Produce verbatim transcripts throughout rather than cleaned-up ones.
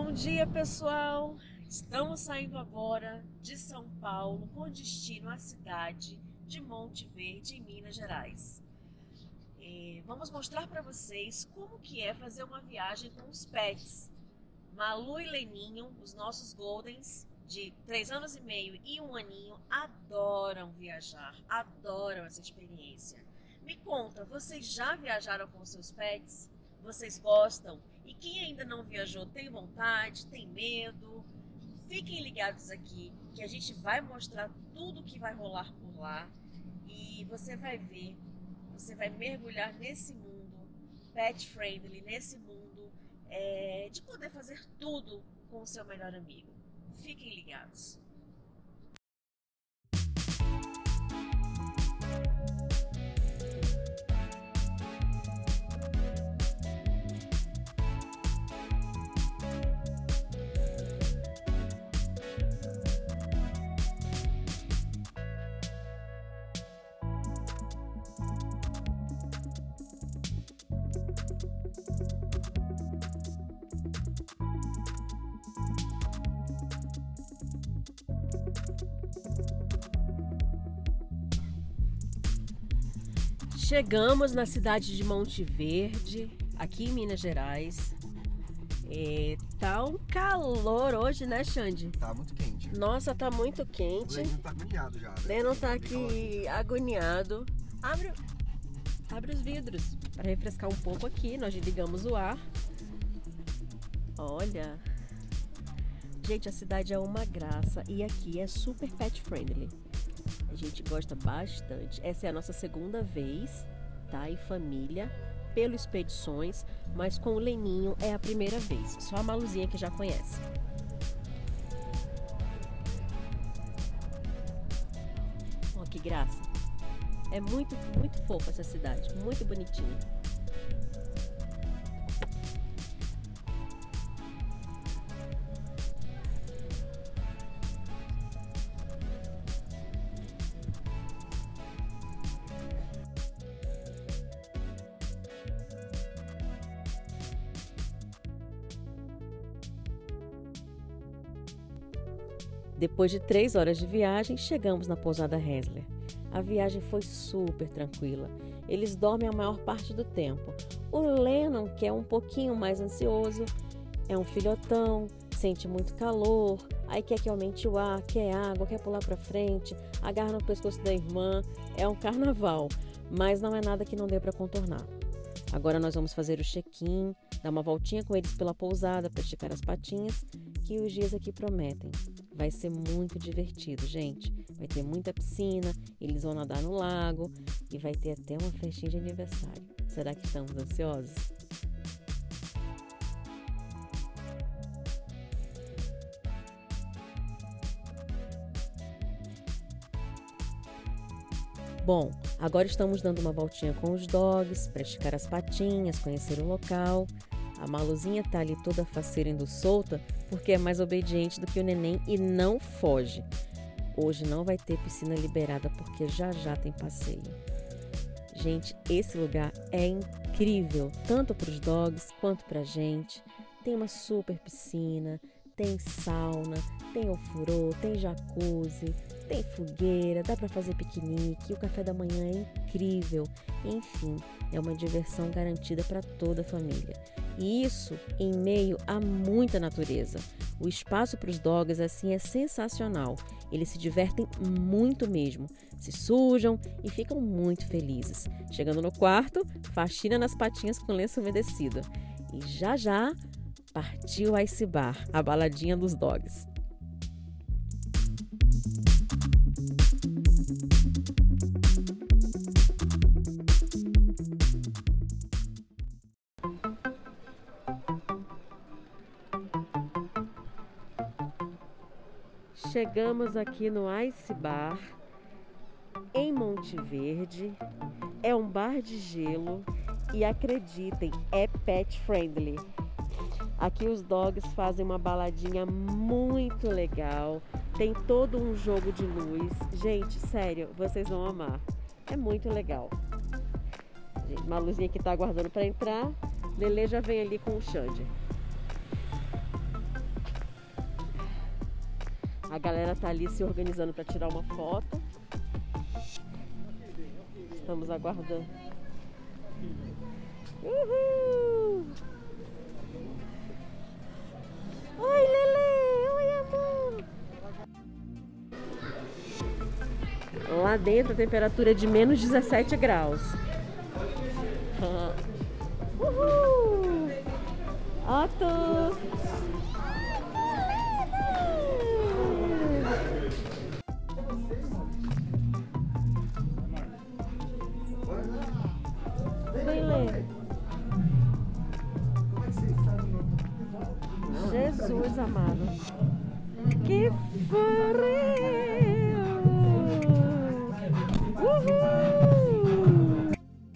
Bom dia, pessoal! Estamos saindo agora de São Paulo com destino à cidade de Monte Verde, em Minas Gerais. E vamos mostrar para vocês como que é fazer uma viagem com os pets. Malu e Leninho, os nossos Goldens, de três anos e meio e um aninho, adoram viajar, adoram essa experiência. Me conta, vocês já viajaram com seus pets? Vocês gostam? E quem ainda não viajou, tem vontade, tem medo? Fiquem ligados aqui que a gente vai mostrar tudo que vai rolar por lá e você vai ver, você vai mergulhar nesse mundo pet friendly, nesse mundo é, de poder fazer tudo com o seu melhor amigo. Fiquem ligados. Chegamos na cidade de Monte Verde, aqui em Minas Gerais. É, tá um calor hoje, né, Xande? Tá muito quente. Nossa, tá muito quente. O Lennon tá agoniado já. Né? Lennon tá aqui agoniado. Abre, abre os vidros para refrescar um pouco aqui. Nós ligamos o ar. Olha. Gente, a cidade é uma graça e aqui é super pet friendly. A gente gosta bastante. Essa é a nossa segunda vez, tá? Em família, pelo Expedições, mas com o Leninho é a primeira vez. Só a Maluzinha que já conhece. Ó, que graça. É muito, muito fofa essa cidade, muito bonitinha. Depois de três horas de viagem, chegamos na pousada Hessler. A viagem foi super tranquila. Eles dormem a maior parte do tempo. O Lennon, que é um pouquinho mais ansioso, é um filhotão, sente muito calor, aí quer que aumente o ar, quer água, quer pular para frente, agarra no pescoço da irmã. É um carnaval, mas não é nada que não dê para contornar. Agora nós vamos fazer o check-in, dar uma voltinha com eles pela pousada para esticar as patinhas, que os dias aqui prometem. Vai ser muito divertido, gente. Vai ter muita piscina, eles vão nadar no lago e vai ter até uma festinha de aniversário. Será que estamos ansiosos? Bom, agora estamos dando uma voltinha com os dogs para esticar as patinhas, conhecer o local. A Maluzinha tá ali toda faceira indo solta porque é mais obediente do que o neném e não foge. Hoje não vai ter piscina liberada porque já já tem passeio. Gente, esse lugar é incrível, tanto para os dogs quanto para a gente. Tem uma super piscina, tem sauna, tem ofurô, tem jacuzzi, tem fogueira, dá para fazer piquenique, o café da manhã é incrível. Enfim, é uma diversão garantida para toda a família. E isso em meio a muita natureza. O espaço para os dogs assim é sensacional. Eles se divertem muito mesmo, se sujam e ficam muito felizes. Chegando no quarto, faxina nas patinhas com lenço umedecido. E já já partiu o Ice Bar, a baladinha dos dogs. Chegamos aqui no Ice Bar, em Monte Verde. É um bar de gelo e acreditem, é pet friendly. Aqui os dogs fazem uma baladinha muito legal. Tem todo um jogo de luz. Gente, sério, vocês vão amar. É muito legal. Gente, uma luzinha que tá aguardando para entrar. Lelê já vem ali com o Xande. A galera tá ali se organizando para tirar uma foto. Estamos aguardando. Uhul! Oi, Lele! Oi, amor! Lá dentro a temperatura é de menos dezessete graus. Uhul! Otto! Vem ler. Jesus amado. Que frio! Uhul!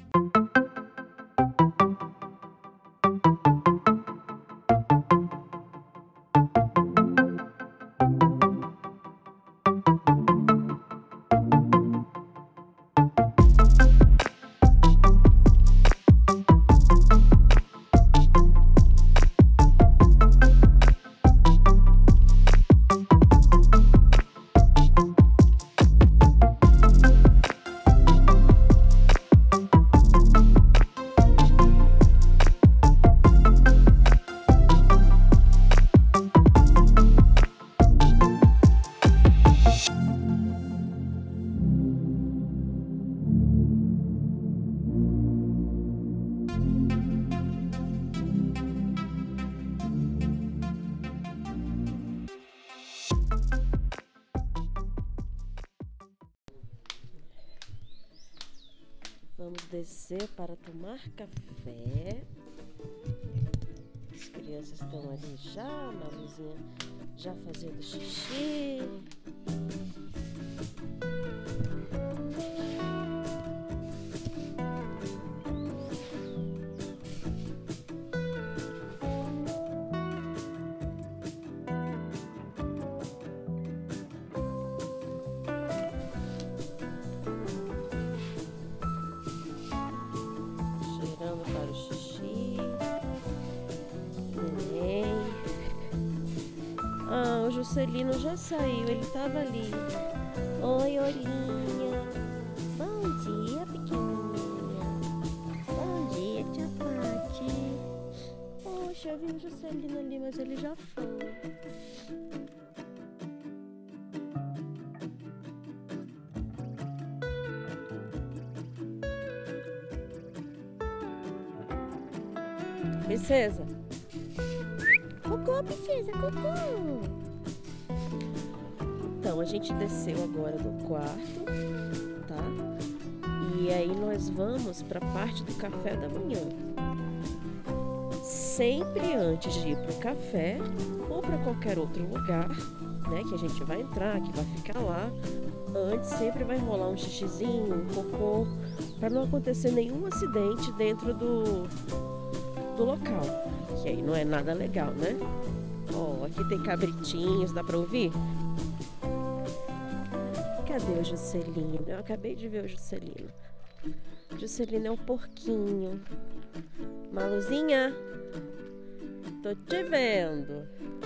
Vamos descer para tomar café. As crianças estão ali já, a Maluzinha já fazendo xixi. Para o xixi. Neném. Ah, o Juscelino já saiu, ele estava ali. Oi, Olinha. Bom dia, pequenininha. Bom dia, tia Pati. Poxa, eu vi o Juscelino ali, mas ele já foi. Princesa. Cocô, princesa, cocô. Então, a gente desceu agora do quarto, tá? E aí nós vamos para a parte do café da manhã. Sempre antes de ir pro café ou para qualquer outro lugar, né, que a gente vai entrar, que vai ficar lá, antes sempre vai rolar um xixizinho, um cocô, para não acontecer nenhum acidente dentro do do local, que aí não é nada legal, né? Ó, oh, aqui tem cabritinhos, dá pra ouvir? Cadê o Juscelino? Eu acabei de ver o Juscelino. O Juscelino é um porquinho. Maluzinha, tô te vendo.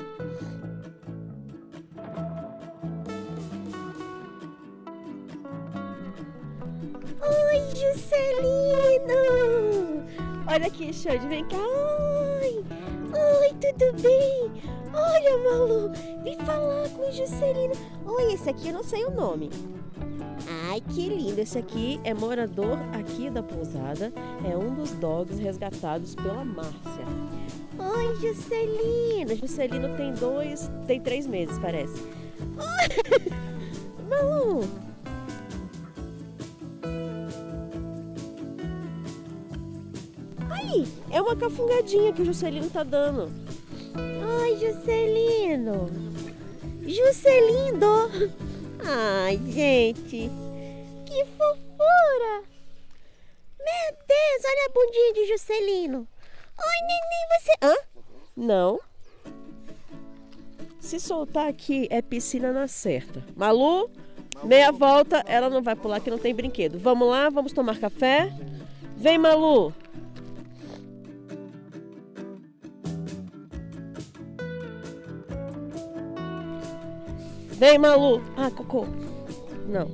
Oi, Juscelino! Olha aqui, Xande, vem cá. Oi! Oi, tudo bem? Olha, Malu, vim falar com o Juscelino. Oi, esse aqui eu não sei o nome. Ai, que lindo. Esse aqui é morador aqui da pousada. É um dos dogs resgatados pela Márcia. Oi, Juscelino. Juscelino tem dois, tem três meses, parece. Oi, Malu. É uma cafungadinha que o Juscelino tá dando. Ai, Juscelino. Juscelino. Ai, gente. Que fofura. Meu Deus, olha a bundinha de Juscelino. Oi, neném, você... Hã? Não. Se soltar aqui é piscina na certa. Malu, meia volta, ela não vai pular que não tem brinquedo. Vamos lá, vamos tomar café? Vem, Malu. Vem, Malu. Ah, cocô. Não.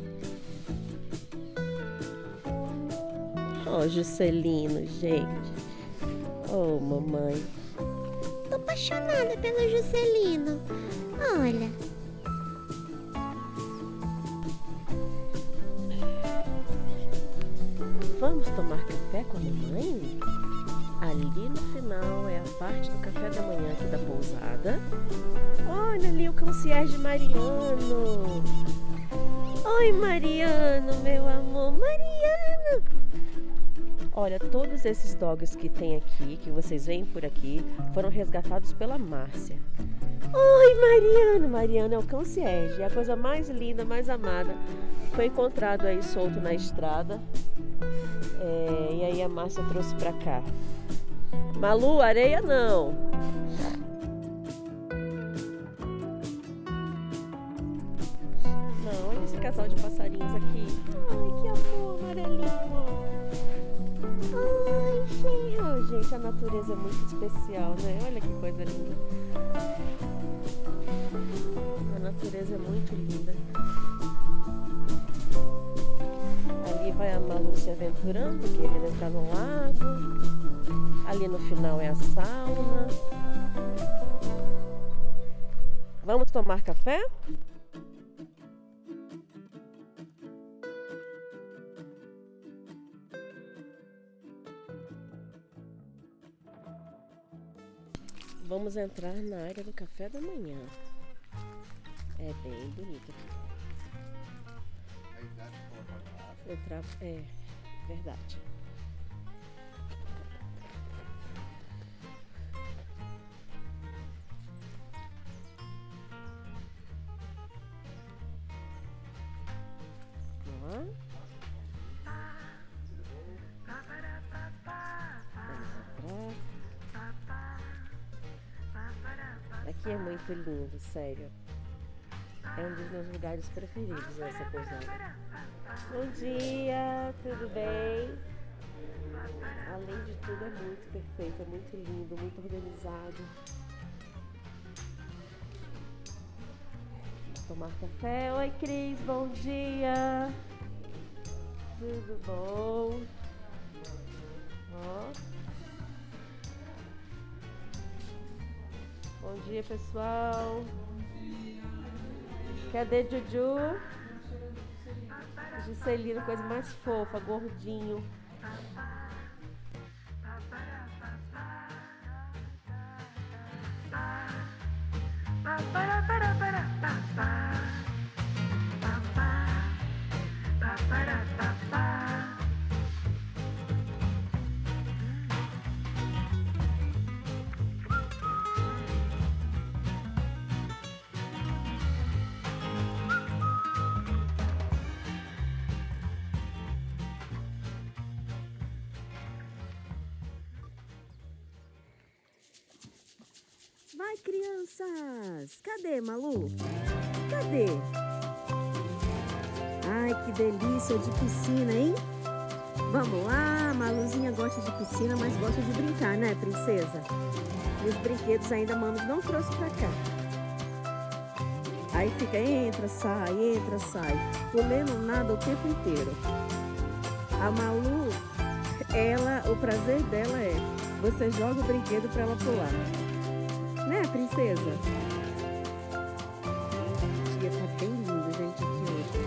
Oh, Juscelino, gente. Oh, mamãe. Tô apaixonada pelo Juscelino. Olha. Vamos tomar café com a mamãe? Ali no final é a parte do café da manhã aqui da pousada. Olha ali o concierge Mariano. Oi, Mariano, meu amor. Mariano! Olha, todos esses dogs que tem aqui, que vocês veem por aqui, foram resgatados pela Márcia. Oi, Mariano! Mariano é o concierge, é a coisa mais linda, mais amada. Foi encontrado aí solto na estrada. É, e aí a Márcia trouxe pra cá. Malu, areia não! Não, olha esse casal de passarinhos aqui. Ai, que amor, amarelinho! Ai, gente! Oh, gente, a natureza é muito especial, né? Olha que coisa linda. A natureza é muito linda. Ali vai a Malu se aventurando, querendo entrar no lago. Ali no final é a sauna. Vamos tomar café? Vamos entrar na área do café da manhã. É bem bonito aqui. Entrar, é verdade. Ó. Vamos entrar. Aqui é muito lindo, sério. É um dos meus lugares preferidos essa pousada. Bom dia, tudo bem? Além de tudo, é muito perfeito, é muito lindo, muito organizado. Vamos tomar café. Oi, Cris, bom dia. Tudo bom? Ó. Bom dia, pessoal. Cadê Juju? Juscelino, coisa mais fofa, gordinho. Vai, crianças! Cadê, Malu? Cadê? Ai, que delícia de piscina, hein? Vamos lá, Maluzinha gosta de piscina, mas gosta de brincar, né, princesa? E os brinquedos ainda a Mamus não trouxe pra cá. Aí fica, entra, sai, entra, sai, comendo nada o tempo inteiro. A Malu, ela, o prazer dela é, você joga o brinquedo pra ela pular. Né, princesa? O dia tá bem lindo, gente, aqui hoje.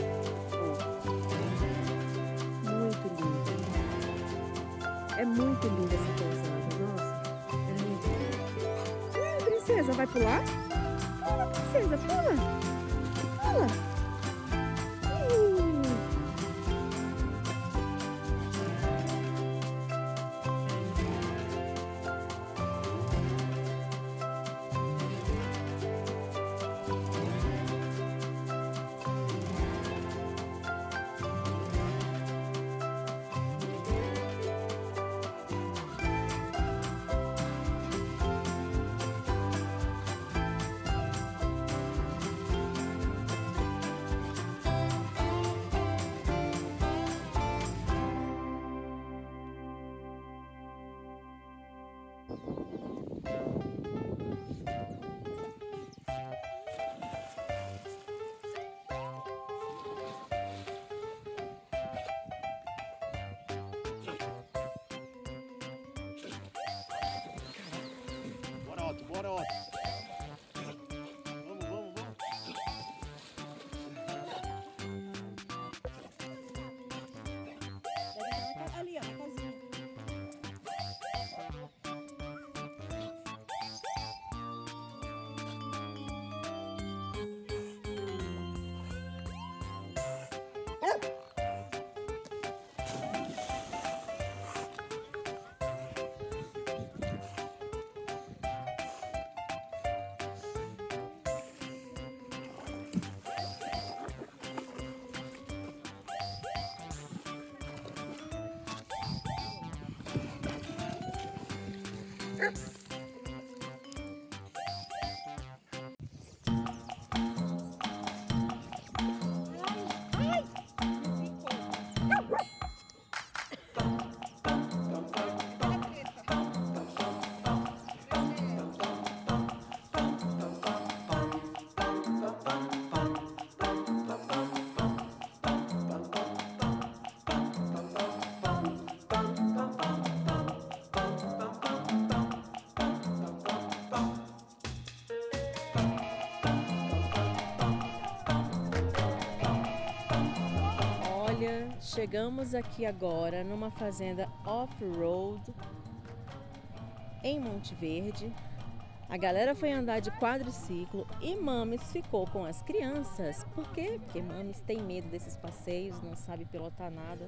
Oh. Muito lindo. É muito linda essa pousada, nossa. É muito linda. Ué, princesa, vai pular? Pula, princesa, pula. Pula. Bora, Otto. Vamos, vamos, vamos. Ali, ó, na casinha. Olha, chegamos aqui agora numa fazenda off-road em Monte Verde. A galera foi andar de quadriciclo e Mames ficou com as crianças. Por quê? Porque Mames tem medo desses passeios, não sabe pilotar nada.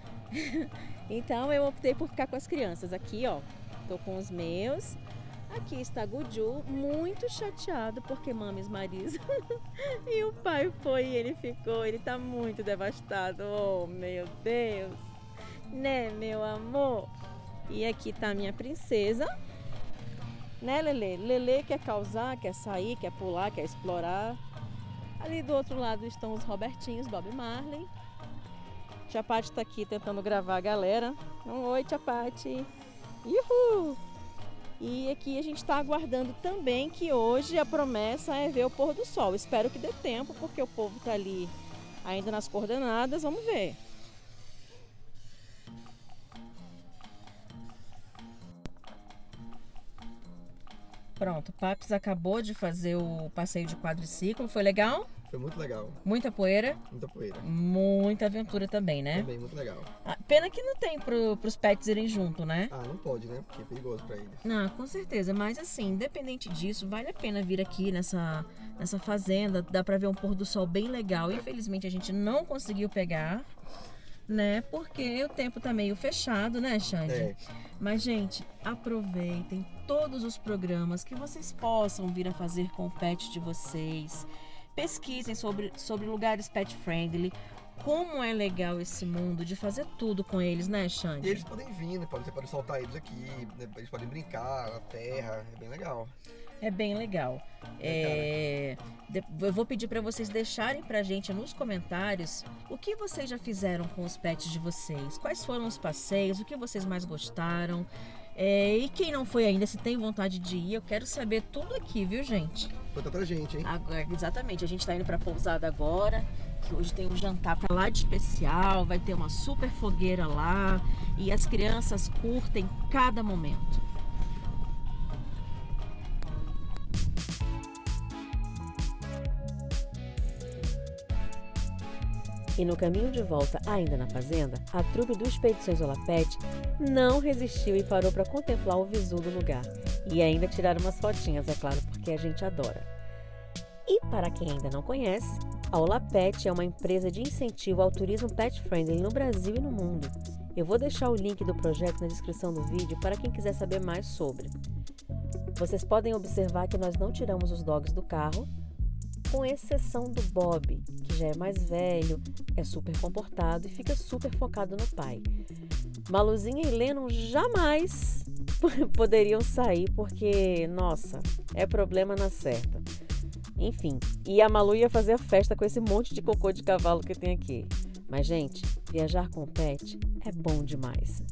Então eu optei por ficar com as crianças. Aqui, ó, tô com os meus. Aqui está Guju, muito chateado porque Mames Marisa e o pai foi e ele ficou, ele tá muito devastado. Oh, meu Deus, né, meu amor? E aqui tá a minha princesa, né, Lelê? Lelê quer causar, quer sair, quer pular, quer explorar. Ali do outro lado estão os Robertinhos, Bob Marley. Tia Pati tá aqui tentando gravar a galera. Um oi, Tia Pati. Uhul! E aqui a gente está aguardando também que hoje a promessa é ver o pôr do sol. Espero que dê tempo, porque o povo está ali ainda nas coordenadas. Vamos ver. Pronto, o Papis acabou de fazer o passeio de quadriciclo. Foi legal? Foi muito legal. Muita poeira? Muita poeira. Muita aventura também, né? Também, muito legal. Ah, pena que não tem pro, pros pets irem junto, né? Ah, não pode, né? Porque é perigoso pra eles. Não, com certeza. Mas assim, independente disso, vale a pena vir aqui nessa, nessa fazenda. Dá pra ver um pôr do sol bem legal. Infelizmente a gente não conseguiu pegar, né? Porque o tempo tá meio fechado, né, Xande? É. Mas, gente, aproveitem todos os programas que vocês possam vir a fazer com o pet de vocês. Pesquisem sobre, sobre lugares pet friendly. Como é legal esse mundo de fazer tudo com eles, né, Xande? E eles podem vir, né? Você pode soltar eles aqui, né? Eles podem brincar na terra, é bem legal. É bem legal. É, de- eu vou pedir para vocês deixarem pra gente nos comentários o que vocês já fizeram com os pets de vocês. Quais foram os passeios, o que vocês mais gostaram. É, e quem não foi ainda, se tem vontade de ir, eu quero saber tudo aqui, viu, gente? Conta pra gente, hein? Agora, exatamente, a gente tá indo pra pousada agora, que hoje tem um jantar pra lá de especial, vai ter uma super fogueira lá e as crianças curtem cada momento. E no caminho de volta, ainda na fazenda, a trupe do Expedições Olapet não resistiu e parou para contemplar o visu do lugar. E ainda tirar umas fotinhas, é claro, porque a gente adora. E para quem ainda não conhece, a Olapet é uma empresa de incentivo ao turismo pet friendly no Brasil e no mundo. Eu vou deixar o link do projeto na descrição do vídeo para quem quiser saber mais sobre. Vocês podem observar que nós não tiramos os dogs do carro, com exceção do Bob, que já é mais velho, é super comportado e fica super focado no pai. Maluzinha e Lennon jamais poderiam sair porque, nossa, é problema na certa. Enfim, e a Malu ia fazer a festa com esse monte de cocô de cavalo que tem aqui. Mas, gente, viajar com pet é bom demais.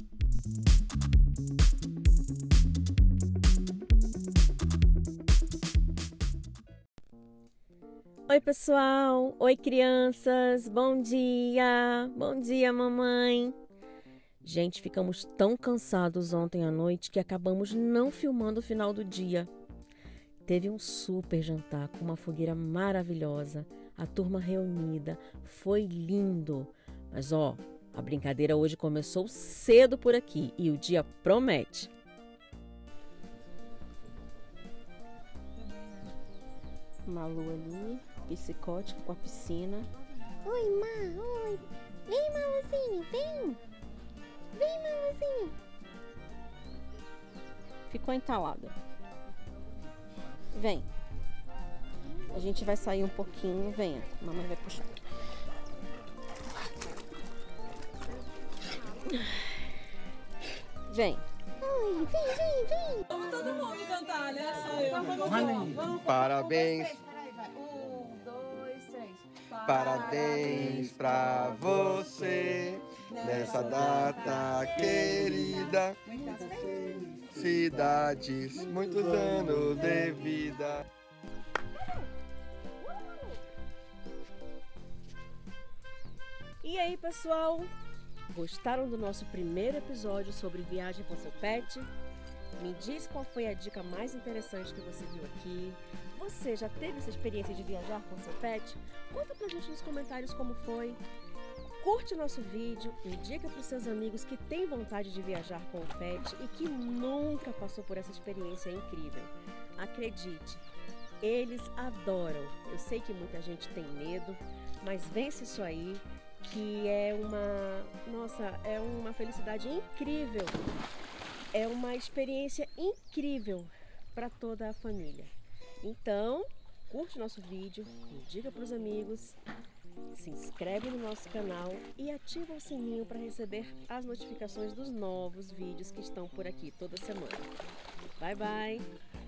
Oi, pessoal! Oi, crianças! Bom dia! Bom dia, mamãe! Gente, ficamos tão cansados ontem à noite que acabamos não filmando o final do dia. Teve um super jantar com uma fogueira maravilhosa, a turma reunida, foi lindo. Mas ó, a brincadeira hoje começou cedo por aqui e o dia promete. Malu ali, psicótica com a piscina. Oi, Ma, oi. Vem, Maluzinho, vem. Vem, Maluzinho. Ficou entalada. Vem. A gente vai sair um pouquinho. Venha. Mamãe vai puxar. Vem. Oi, vem, vem, vem. Vamos todo mundo cantar, né? Só eu. Então vamos lá. Vamos Parabéns. Um, dois, três. Parabéns pra você nessa data querida. Felicidades, muitos anos de vida. E aí, pessoal? Gostaram do nosso primeiro episódio sobre viagem com seu pet? Me diz qual foi a dica mais interessante que você viu aqui. Você já teve essa experiência de viajar com seu pet? Conta pra gente nos comentários como foi. Curte o nosso vídeo, indica para os seus amigos que têm vontade de viajar com o pet e que nunca passou por essa experiência incrível. Acredite, eles adoram. Eu sei que muita gente tem medo, mas vence isso aí, que é uma, nossa, é uma felicidade incrível. É uma experiência incrível para toda a família. Então, curte nosso vídeo, indica para os amigos, se inscreve no nosso canal e ativa o sininho para receber as notificações dos novos vídeos que estão por aqui toda semana. Bye, bye!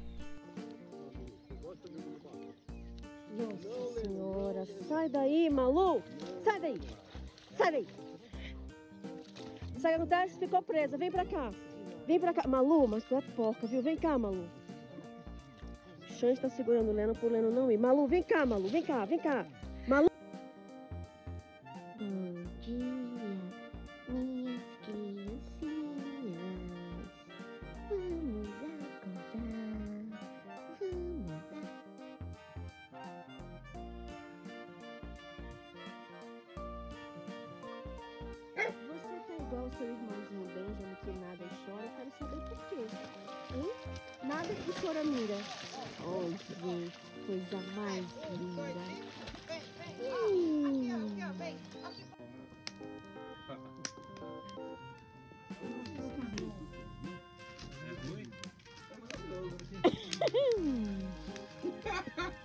Nossa Senhora, sai daí, Malu! Sai daí! Sai daí! Sabe o que acontece? Ficou presa, vem pra cá! Vem pra cá! Malu, mas tu é porca, viu? Vem cá, Malu! O Xande está segurando o Leno pro Leno não ir. Malu, vem cá, Malu! Vem cá, vem cá! Malu! Bom dia, minhas criancinhas. Vamos acordar. Vamos acordar. Você tá igual o seu irmãozinho Benjamin, que nada e chora. Eu quero saber por quê. Hein? Nada que choramira. Oh, gente, coisa mais linda. Hum. É ruim?